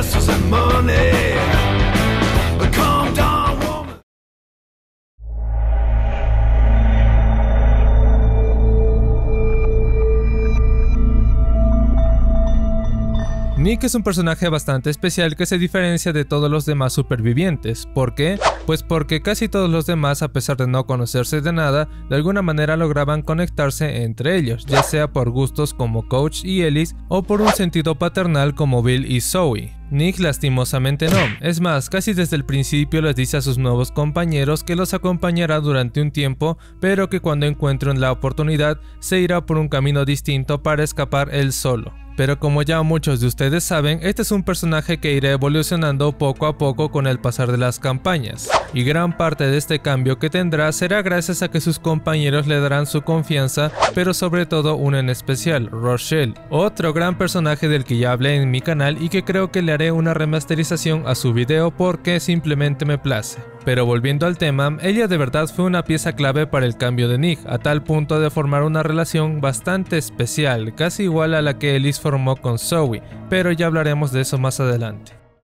hustles and money. Calm down, woman. Nick es un personaje bastante especial que se diferencia de todos los demás supervivientes. ¿Por qué? Pues porque casi todos los demás, a pesar de no conocerse de nada, de alguna manera lograban conectarse entre ellos, ya sea por gustos como Coach y Ellis o por un sentido paternal como Bill y Zoe. Nick lastimosamente no, es más, casi desde el principio les dice a sus nuevos compañeros que los acompañará durante un tiempo, pero que cuando encuentren la oportunidad se irá por un camino distinto para escapar él solo. Pero como ya muchos de ustedes saben, este es un personaje que irá evolucionando poco a poco con el pasar de las campañas, y gran parte de este cambio que tendrá será gracias a que sus compañeros le darán su confianza, pero sobre todo uno en especial, Rochelle, otro gran personaje del que ya hablé en mi canal y que creo que le haré una remasterización a su video porque simplemente me place. Pero volviendo al tema, ella de verdad fue una pieza clave para el cambio de Nick, a tal punto de formar una relación bastante especial, casi igual a la que Ellis formó con Zoe, pero ya hablaremos de eso más adelante.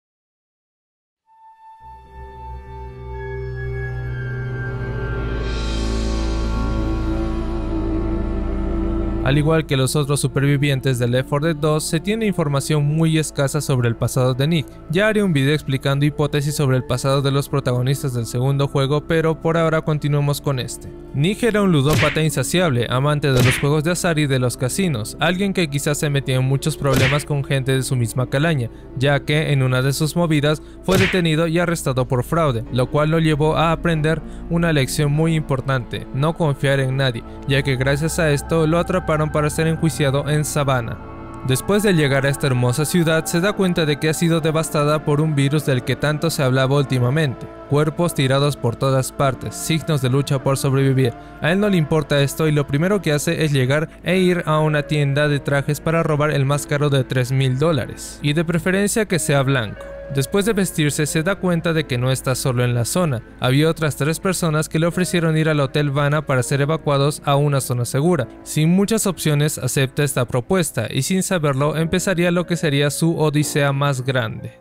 Al igual que los otros supervivientes de Left 4 Dead 2, se tiene información muy escasa sobre el pasado de Nick. Ya haré un video explicando hipótesis sobre el pasado de los protagonistas del segundo juego, pero por ahora continuemos con este. Nick era un ludópata insaciable, amante de los juegos de azar y de los casinos, alguien que quizás se metía en muchos problemas con gente de su misma calaña, ya que en una de sus movidas fue detenido y arrestado por fraude, lo cual lo llevó a aprender una lección muy importante: no confiar en nadie, ya que gracias a esto lo atraparon para ser enjuiciado en Savannah. Después de llegar a esta hermosa ciudad, se da cuenta de que ha sido devastada por un virus del que tanto se hablaba últimamente. Cuerpos tirados por todas partes, signos de lucha por sobrevivir. A él no le importa esto y lo primero que hace es llegar e ir a una tienda de trajes para robar el más caro de $3,000, y de preferencia que sea blanco. Después de vestirse, se da cuenta de que no está solo en la zona. Había otras 3 personas que le ofrecieron ir al Hotel Vanna para ser evacuados a una zona segura. Sin muchas opciones, acepta esta propuesta y sin saberlo empezaría lo que sería su odisea más grande.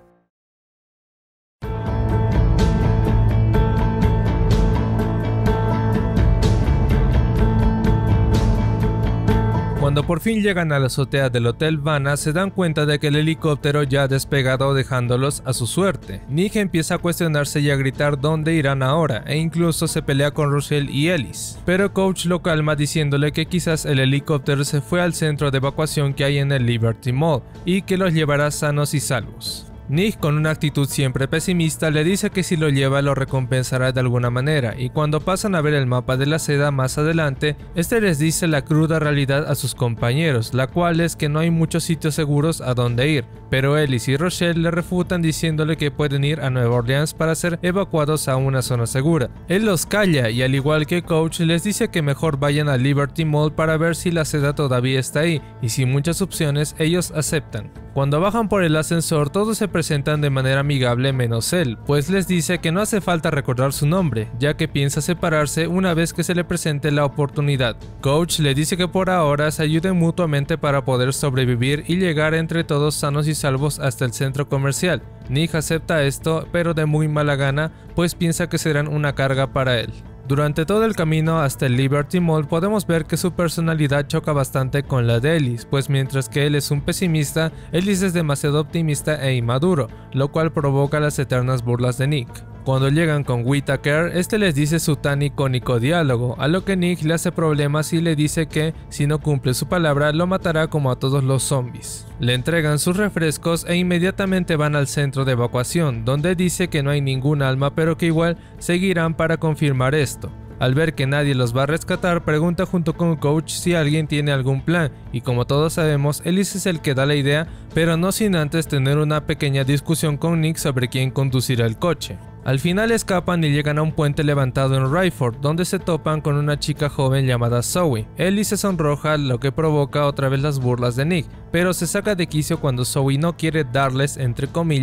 Cuando por fin llegan a la azotea del Hotel Vanna, se dan cuenta de que el helicóptero ya ha despegado, dejándolos a su suerte. Nick empieza a cuestionarse y a gritar dónde irán ahora, e incluso se pelea con Rochelle y Ellis. Pero Coach lo calma diciéndole que quizás el helicóptero se fue al centro de evacuación que hay en el Liberty Mall y que los llevará sanos y salvos. Nick, con una actitud siempre pesimista, le dice que si lo lleva lo recompensará de alguna manera, y cuando pasan a ver el mapa de la seda más adelante, este les dice la cruda realidad a sus compañeros, la cual es que no hay muchos sitios seguros a donde ir, pero Ellis y Rochelle le refutan diciéndole que pueden ir a Nueva Orleans para ser evacuados a una zona segura. Él los calla y, al igual que Coach, les dice que mejor vayan a Liberty Mall para ver si la seda todavía está ahí, y sin muchas opciones ellos aceptan. Cuando bajan por el ascensor, todos se presentan de manera amigable menos él, pues les dice que no hace falta recordar su nombre, ya que piensa separarse una vez que se le presente la oportunidad. Coach le dice que por ahora se ayuden mutuamente para poder sobrevivir y llegar entre todos sanos y salvos hasta el centro comercial. Nick acepta esto, pero de muy mala gana, pues piensa que serán una carga para él. Durante todo el camino hasta el Liberty Mall podemos ver que su personalidad choca bastante con la de Ellis, pues mientras que él es un pesimista, Ellis es demasiado optimista e inmaduro, lo cual provoca las eternas burlas de Nick. Cuando llegan con Whitaker, este les dice su tan icónico diálogo, a lo que Nick le hace problemas y le dice que, si no cumple su palabra, lo matará como a todos los zombies. Le entregan sus refrescos e inmediatamente van al centro de evacuación, donde dice que no hay ningún alma, pero que igual seguirán para confirmar esto. Al ver que nadie los va a rescatar, pregunta junto con Coach si alguien tiene algún plan, y como todos sabemos, Ellis es el que da la idea, pero no sin antes tener una pequeña discusión con Nick sobre quién conducirá el coche. Al final escapan y llegan a un puente levantado en Rayford, donde se topan con una chica joven llamada Zoe. Ellis se sonroja, lo que provoca otra vez las burlas de Nick, pero se saca de quicio cuando Zoe no quiere darles, entre comillas,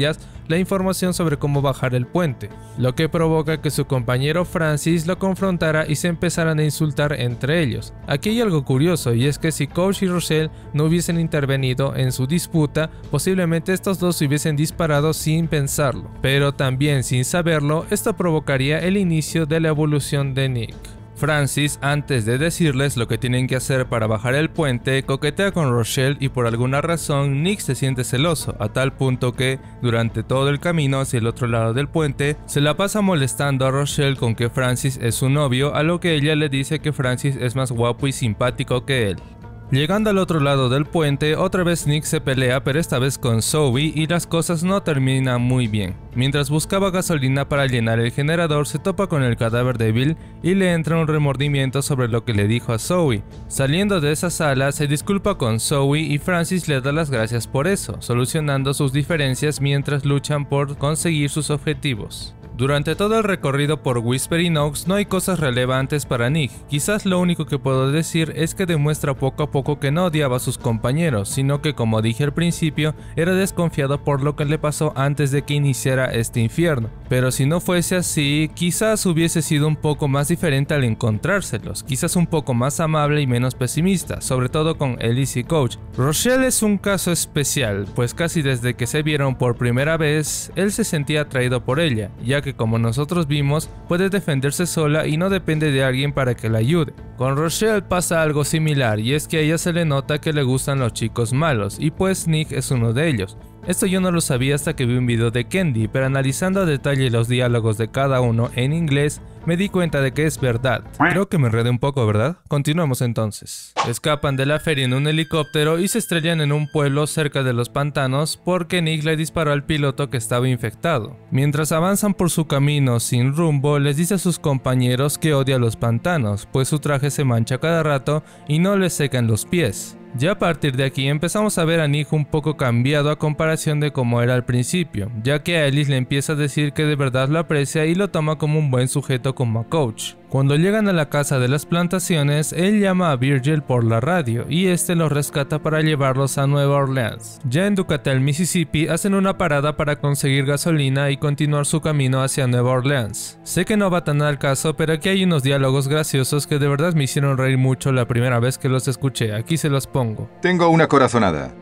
la información sobre cómo bajar el puente, lo que provoca que su compañero Francis lo confrontara y se empezaran a insultar entre ellos. Aquí hay algo curioso, y es que si Coach y Rochelle no hubiesen intervenido en su disputa, posiblemente estos dos se hubiesen disparado sin pensarlo, pero también sin saberlo, esto provocaría el inicio de la evolución de Nick. Francis, antes de decirles lo que tienen que hacer para bajar el puente, coquetea con Rochelle y por alguna razón Nick se siente celoso, a tal punto que, durante todo el camino hacia el otro lado del puente, se la pasa molestando a Rochelle con que Francis es su novio, a lo que ella le dice que Francis es más guapo y simpático que él. Llegando al otro lado del puente, otra vez Nick se pelea, pero esta vez con Zoe, y las cosas no terminan muy bien. Mientras buscaba gasolina para llenar el generador, se topa con el cadáver de Bill y le entra un remordimiento sobre lo que le dijo a Zoe. Saliendo de esa sala, se disculpa con Zoe y Francis le da las gracias por eso, solucionando sus diferencias mientras luchan por conseguir sus objetivos. Durante todo el recorrido por Whispering Oaks no hay cosas relevantes para Nick, quizás lo único que puedo decir es que demuestra poco a poco que no odiaba a sus compañeros, sino que como dije al principio, era desconfiado por lo que le pasó antes de que iniciara este infierno. Pero si no fuese así, quizás hubiese sido un poco más diferente al encontrárselos, quizás un poco más amable y menos pesimista, sobre todo con Elise y Coach. Rochelle es un caso especial, pues casi desde que se vieron por primera vez, él se sentía atraído por ella, ya que como nosotros vimos, puede defenderse sola y no depende de alguien para que la ayude. Con Rochelle pasa algo similar, y es que a ella se le nota que le gustan los chicos malos, y pues Nick es uno de ellos. Esto yo no lo sabía hasta que vi un video de Kendi, pero analizando a detalle los diálogos de cada uno en inglés, me di cuenta de que es verdad. Creo que me enredé un poco, ¿verdad? Continuemos entonces. Escapan de la feria en un helicóptero y se estrellan en un pueblo cerca de los pantanos porque Nick le disparó al piloto que estaba infectado. Mientras avanzan por su camino sin rumbo, les dice a sus compañeros que odia los pantanos, pues su traje se mancha cada rato y no le secan los pies. Ya a partir de aquí empezamos a ver a Nick un poco cambiado a comparación de como era al principio, ya que a Elise le empieza a decir que de verdad lo aprecia y lo toma como un buen sujeto como a Coach. Cuando llegan a la casa de las plantaciones, él llama a Virgil por la radio y este los rescata para llevarlos a Nueva Orleans. Ya en Ducatel, Mississippi, hacen una parada para conseguir gasolina y continuar su camino hacia Nueva Orleans. Sé que no va tan al caso, pero aquí hay unos diálogos graciosos que de verdad me hicieron reír mucho la primera vez que los escuché. Aquí se los pongo. Tengo una corazonada.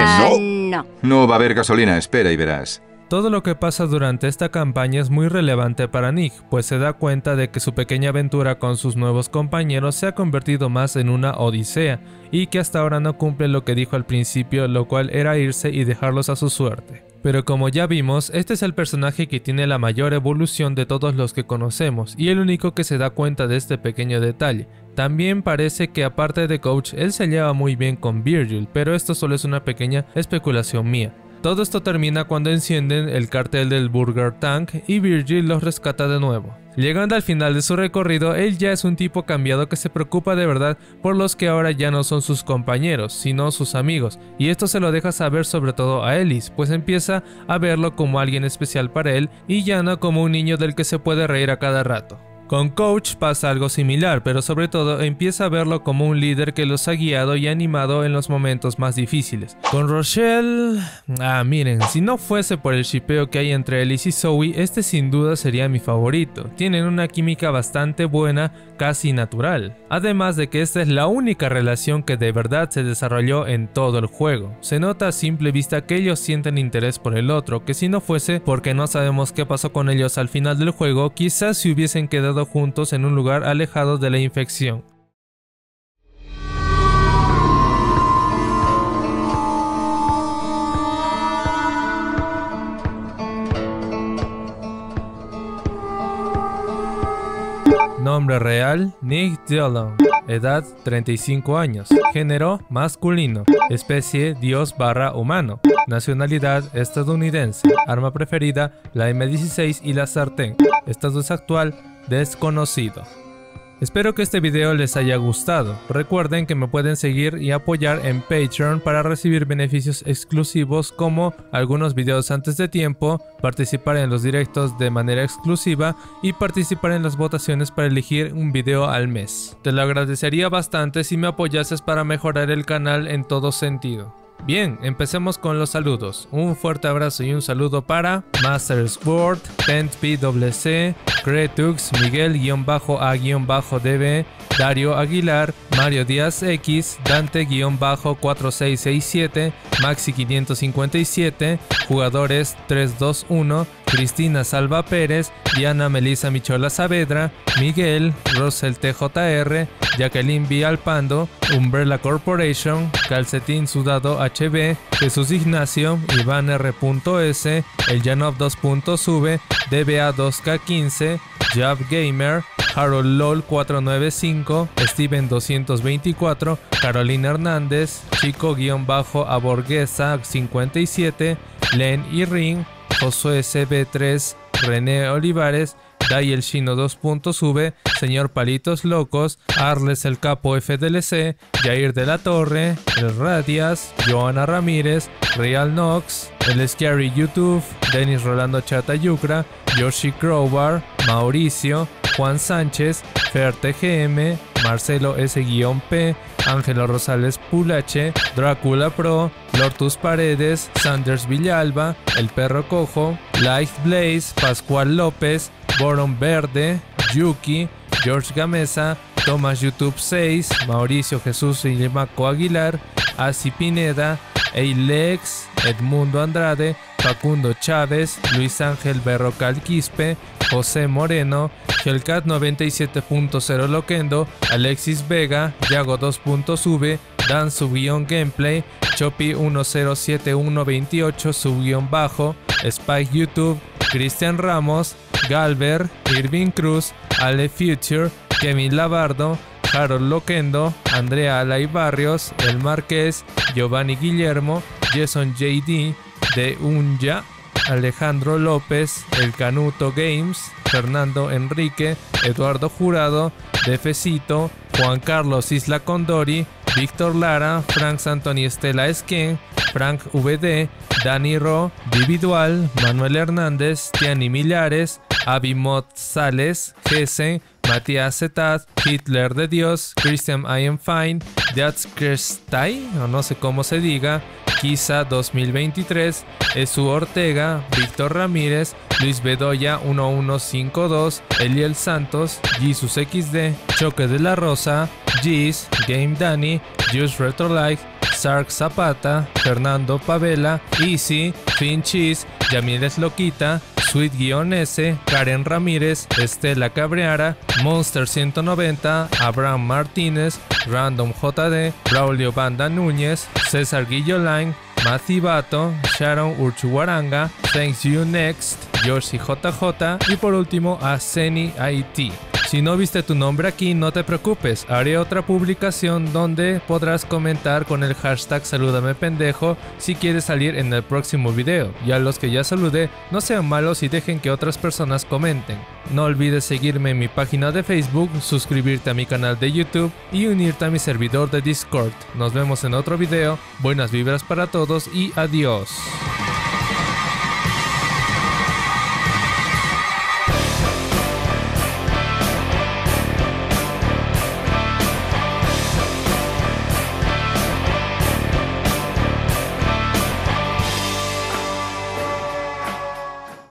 No. No va a haber gasolina, espera y verás. Todo lo que pasa durante esta campaña es muy relevante para Nick, pues se da cuenta de que su pequeña aventura con sus nuevos compañeros se ha convertido más en una odisea, y que hasta ahora no cumple lo que dijo al principio, lo cual era irse y dejarlos a su suerte. Pero como ya vimos, este es el personaje que tiene la mayor evolución de todos los que conocemos, y el único que se da cuenta de este pequeño detalle. También parece que aparte de Coach, él se lleva muy bien con Virgil, pero esto solo es una pequeña especulación mía. Todo esto termina cuando encienden el cartel del Burger Tank y Virgil los rescata de nuevo. Llegando al final de su recorrido, él ya es un tipo cambiado que se preocupa de verdad por los que ahora ya no son sus compañeros, sino sus amigos, y esto se lo deja saber sobre todo a Elise, pues empieza a verlo como alguien especial para él y ya no como un niño del que se puede reír a cada rato. Con Coach pasa algo similar, pero sobre todo empieza a verlo como un líder que los ha guiado y animado en los momentos más difíciles. Con Rochelle... miren, si no fuese por el shipeo que hay entre Elise y Zoe, este sin duda sería mi favorito. Tienen una química bastante buena, casi natural. Además de que esta es la única relación que de verdad se desarrolló en todo el juego. Se nota a simple vista que ellos sienten interés por el otro, que si no fuese porque no sabemos qué pasó con ellos al final del juego, quizás se hubiesen quedado juntos en un lugar alejado de la infección. Nombre real: Nick Dillon. Edad: 35 años. Género: masculino. Especie: Dios/humano. Nacionalidad: estadounidense. Arma preferida: la M16 y la sartén. Estatus actual: desconocido. Espero que este video les haya gustado. Recuerden que me pueden seguir y apoyar en Patreon para recibir beneficios exclusivos como algunos videos antes de tiempo, participar en los directos de manera exclusiva y participar en las votaciones para elegir un video al mes. Te lo agradecería bastante si me apoyases para mejorar el canal en todo sentido. Bien, empecemos con los saludos. Un fuerte abrazo y un saludo para Master Sword, TentPWC, Cretux, Miguel-A-DB, Dario Aguilar, Mario Díaz X, Dante-4667, Maxi557, Jugadores 321, Cristina Salva Pérez, Diana Melissa Michola Saavedra, Miguel, Rosel TJR, Jacqueline Villalpando, Umbrella Corporation, Calcetín Sudado HB, Jesús Ignacio, Iván R.S, El Janov 2.sube, DBA 2K15, Jab Gamer, Harold LOL 495, Steven 224, Carolina Hernández, Chico-Aborguesa 57, Len y Ring, Josué CB3, René Olivares, Dayel Shino 2.sube, Señor Palitos Locos, Arles el Capo FDLC, Jair de la Torre, El Radias, Joana Ramírez, Real Nox, El Scary YouTube, Denis Rolando Chatayucra, Yoshi Crowbar, Mauricio, Juan Sánchez, Fer TGM, Marcelo S-P, Ángelo Rosales Pulache, Drácula Pro, Lortus Paredes, Sanders Villalba, El Perro Cojo, Life Blaze, Pascual López, Boron Verde, Yuki, George Gamesa, Tomás YouTube 6, Mauricio Jesús Ilimaco Aguilar, Asi Pineda, Eilex, Edmundo Andrade, Facundo Chávez, Luis Ángel Berrocal Quispe, José Moreno, Hellcat 97.0 Loquendo, Alexis Vega, Yago 2.sube, Dan Gameplay, Chopi 107128 _, Spike YouTube, Cristian Ramos, Galver, Irving Cruz, Ale Future, Kevin Labardo, Harold Loquendo, Andrea Alay Barrios, El Marqués, Giovanni Guillermo, Jason JD, De Unya, Alejandro López, El Canuto Games, Fernando Enrique, Eduardo Jurado, Defecito, Juan Carlos Isla Condori, Víctor Lara, Frank Anthony Estela Esquen, Frank VD, Dani Ro, Dividual, Manuel Hernández, Tiani Millares, Abimot Sales, Gese, Matías Zetat, Hitler de Dios, Christian I Am Fine, That's Kirstai, o no sé cómo se diga, Kisa 2023, Esu Ortega, Víctor Ramírez, Luis Bedoya 1152, Eliel Santos, Jesus XD, Choque de la Rosa, Giz, Game Danny, Just Retro Life, Sark Zapata, Fernando Pavela, Easy, Finchis, Yamiles Loquita, Sweet-S, Karen Ramírez, Estela Cabreara, Monster 190, Abraham Martínez, Random JD, Braulio Banda Núñez, César Guillolain, Mati Bato, Sharon Urchuwaranga, Thanks You Next, Yoshi JJ y por último a Zeni IT. Si no viste tu nombre aquí, no te preocupes, haré otra publicación donde podrás comentar con el hashtag SalúdamePendejo si quieres salir en el próximo video. Y a los que ya saludé, no sean malos y dejen que otras personas comenten. No olvides seguirme en mi página de Facebook, suscribirte a mi canal de YouTube y unirte a mi servidor de Discord. Nos vemos en otro video, buenas vibras para todos y adiós.